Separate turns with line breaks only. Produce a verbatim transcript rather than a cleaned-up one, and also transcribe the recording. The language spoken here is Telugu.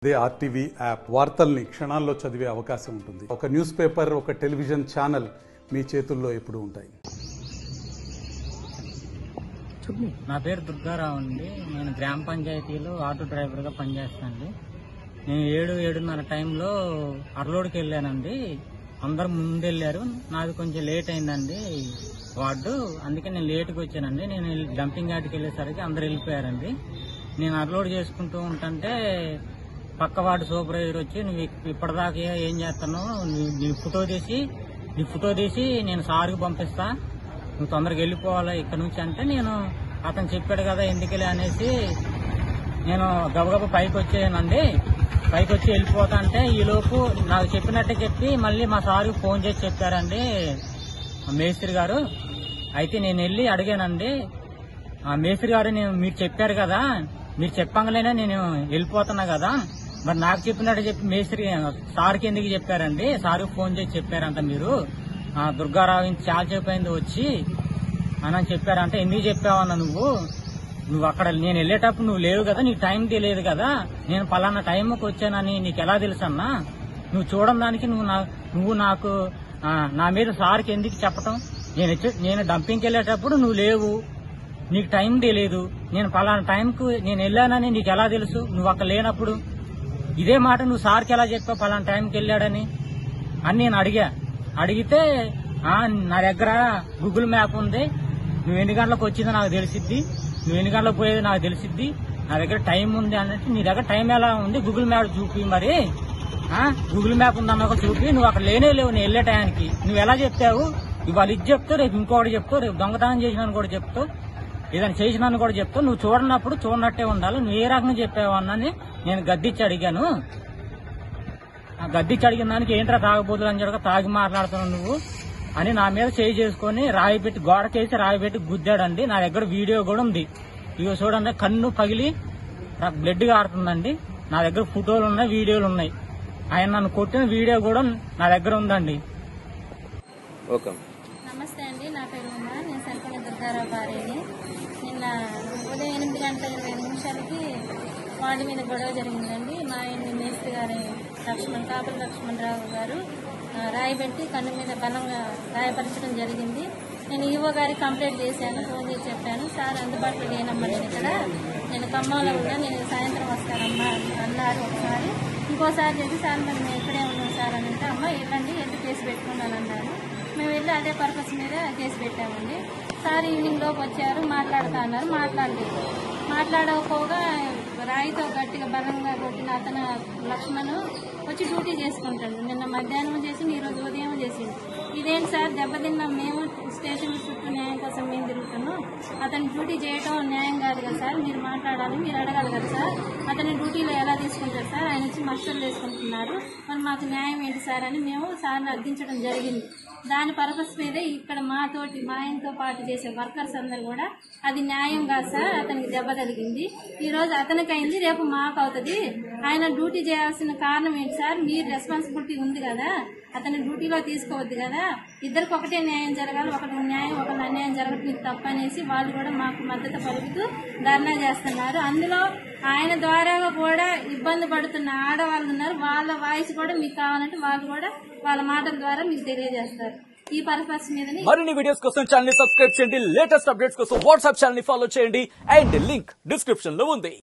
దే ఆర్టీవీ యాప్ వార్తల్ని క్షణాల్లో చదివే అవకాశం ఉంటుంది. ఒక న్యూస్ పేపర్, ఒక టెలివిజన్ ఛానల్ మీ చేతుల్లో ఎప్పుడూ ఉంటాయి.
నా పేరు దుర్గారావు అండి. నేను గ్రామ పంచాయతీలో ఆటో డ్రైవర్గా పనిచేస్తానండి. నేను ఏడు ఏడున్నర టైంలో అరలోడికి వెళ్ళానండి. అందరు ముందు వెళ్ళారు, నాది కొంచెం లేట్ అయిందండి వార్డు, అందుకే నేను లేట్గా వచ్చానండి. నేను డంపింగ్ యార్డ్కి వెళ్ళేసరికి అందరు వెళ్ళిపోయారండి. నేను అరలోడ్ చేసుకుంటూ ఉంటుంటే పక్క వార్డు సూపర్వైజర్ వచ్చి, నువ్వు ఇప్పటిదాకా ఏం చేస్తున్నావు, నీ ఫోటో తీసి నీ ఫోటో తీసి నేను సార్కి పంపిస్తా, నువ్వు తొందరగా వెళ్ళిపోవాలా ఇక్కడ నుంచి అంటే, నేను అతను చెప్పాడు కదా ఎందుకులే అనేసి నేను గబగబా పైకి వచ్చానండి. పైకి వచ్చి వెళ్ళిపోతా అంటే ఈలోపు నాకు చెప్పినట్టే చెప్పి మళ్ళీ మా సార్కి ఫోన్ చేసి చెప్పారండి మేస్త్రి గారు. అయితే నేను వెళ్ళి అడిగానండి, ఆ మేస్త్రి గారు నేను మీరు చెప్పారు కదా, మీరు చెప్పంగానే నేను వెళ్ళిపోతున్నా కదా, మరి నాకు చెప్పినట్టు చెప్పి మేస్త్రి సార్కి ఎందుకు చెప్పారండి, సార్కి ఫోన్ చేసి చెప్పారంట మీరు, దుర్గారావు చాలా చెప్పైంది వచ్చి అని చెప్పారంటే, ఎందుకు చెప్పావన్నా నువ్వు నువ్వు అక్కడ నేను వెళ్ళేటప్పుడు నువ్వు లేవు కదా, నీకు టైం తెలియదు కదా, నేను పలానా టైంకి వచ్చానని నీకు ఎలా తెలుసన్నా, నువ్వు చూడడం దానికి నువ్వు నువ్వు నాకు నా మీద సార్కి ఎందుకు చెప్పటం, నేను నేను డంపింగ్కి వెళ్ళేటప్పుడు నువ్వు లేవు, నీకు టైం తెలియదు, నేను పలానా టైంకు నేను వెళ్ళానని నీకు ఎలా తెలుసు, నువ్వు అక్కడ లేనప్పుడు ఇదే మాట నువ్వు సార్కి ఎలా చెప్పావు పలానా టైంకి వెళ్ళాడని అని నేను అడిగా. అడిగితే నా దగ్గర గూగుల్ మ్యాప్ ఉంది, నువ్వు ఎన్ని గంటలకు వచ్చిందో నాకు తెలిసిద్ది, నువ్వు ఎన్ని గంటలకు పోయేది నాకు తెలిసిద్ది, నా దగ్గర టైం ఉంది అన్నట్టు, నీ దగ్గర టైం ఎలా ఉంది గూగుల్ మ్యాప్ చూపి, మరి గూగుల్ మ్యాప్ ఉందన్న ఒక చూపి, నువ్వు అక్కడ లేనే లేవు నేను వెళ్ళే టైంకి, నువ్వు ఎలా చెప్తావు, ఇవాళ ఇది చెప్తావు, రేపు ఇంకోటి చెప్తావు, రేపు దొంగతనం చేసినాను కూడా చెప్తావు, ఏదైనా చేసినాను కూడా చెప్తావు, నువ్వు చూడనప్పుడు చూడనట్టే ఉండాలి, నువ్వు ఏ రకంగా చెప్పావు అన్నని నేను గద్దిచ్చి అడిగాను. గద్దిచ్చి అడిగిన దానికి ఏంట్రా తాగబోతులు అని చెప్పక తాగి మాట్లాడుతున్నావు నువ్వు అని నా మీద చేయి చేసుకుని రాయి పెట్టి గోడకేసి రాయి పెట్టి గుద్దాడండి. నా దగ్గర వీడియో కూడా ఉంది, ఇవి చూడండి, కన్ను పగిలి బ్లడ్ కారుతుందండి, నా దగ్గర ఫోటోలు ఉన్నాయి, వీడియోలు ఉన్నాయి, ఆయన నన్ను కొట్టిన వీడియో కూడా నా దగ్గర ఉందండి.
నమస్తే అండి, నా పేరు ఉమా, నేను సరిపడ దుర్గారావు భార్యని. నిన్న ఉదయం ఎనిమిది గంటల ఇరవై నిమిషాలకి వాడి మీద గొడవ జరిగిందండి. మా ఇంటి మేస్త్రి గారి లక్ష్మణ్ కాపుల లక్ష్మణరావు గారు రాయి పెట్టి కన్ను మీద బలంగా గాయపరచడం జరిగింది. నేను ఈవో గారికి కంప్లైంట్ చేశాను, ఫోన్ చేసి చెప్పాను, సార్ అందుబాటులో లేనమ్మా నేను ఇక్కడ, నేను ఖమ్మంలో ఉన్నా, నేను సాయంత్రం వస్తానమ్మా అన్నారు ఒకసారి. ఇంకోసారి చేసి సార్ మరి నేను ఇక్కడే ఉన్నాను సార్ అని అంటే, అమ్మ వెళ్ళండి వెళ్ళి కేసు పెట్టుకున్నాను అన్నాను. మేము వెళ్ళి అదే పర్పస్ మీద కేసు పెట్టామండి. సార్ ఈవినింగ్ లోపు వచ్చారు, మాట్లాడుతా అన్నారు, మాట్లాడలేదు. మాట్లాడకపోగా రాయితో గట్టిగా బలంగా కొట్టిన అతను లక్ష్మణ్ వచ్చి డ్యూటీ చేసుకుంటాడు. నిన్న మధ్యాహ్నం చేసి ఈరోజు ఉదయం చేసిండు. ఇదేంటి సార్ దెబ్బతిన్నాం మేము, స్టేషన్ చుట్టూ న్యాయం కోసం మేము తిరుగుతున్నాం, అతను డ్యూటీ చేయటం న్యాయం కాదు కదా సార్, మీరు మాట్లాడాలి, మీరు అడగాలి కదా సార్, అతని డ్యూటీలో ఎలా తీసుకుంటారు సార్, ఆయన వచ్చి మస్టర్లు వేసుకుంటున్నారు, మరి మాకు న్యాయం ఏంటి సార్ అని మేము సార్ని అర్థించడం జరిగింది. దాని పర్పస్ మీదే ఇక్కడ మాతోటి మా ఆయనతో పాటు చేసే వర్కర్స్ అందరు కూడా అది న్యాయం కాదు సార్, అతనికి దెబ్బ తగిలింది, ఈ రోజు అతనికి అయింది, రేపు మాకు అవుతుంది, ఆయన డ్యూటీ చేయాల్సిన కారణం ఏంటి సార్, మీరు రెస్పాన్సిబిలిటీ ఉంది కదా, అతని డ్యూటీలో తీసుకోవద్దు కదా, ఇద్దరికి ఒకటే న్యాయం జరగాలి, ఒకటి న్యాయం ఒకటి అన్యాయం జరగదు, మీకు తప్పనేసి వాళ్ళు కూడా మాకు మద్దతు పలుకుతూ ధర్నా చేస్తున్నారు. అందులో ఆయన ద్వారా కూడా ఇబ్బంది పడుతున్న ఆడవాళ్ళు ఉన్నారు, వాళ్ళ వాయిస్ కూడా మీకు కావాలంటే వాళ్ళు కూడా వాళ్ళ మాటల ద్వారా మీకు తెలియజేస్తారు. ఈ పర్పస్ మీద
మరిన్ని వీడియోస్ కోసం ఛానల్ ని సబ్స్క్రైబ్ చేయండి, లేటెస్ట్ అప్డేట్స్ కోసం వాట్సాప్ ఛానల్ ని ఫాలో చేయండి, అండ్ లింక్ డిస్క్రిప్షన్ లో ఉంది.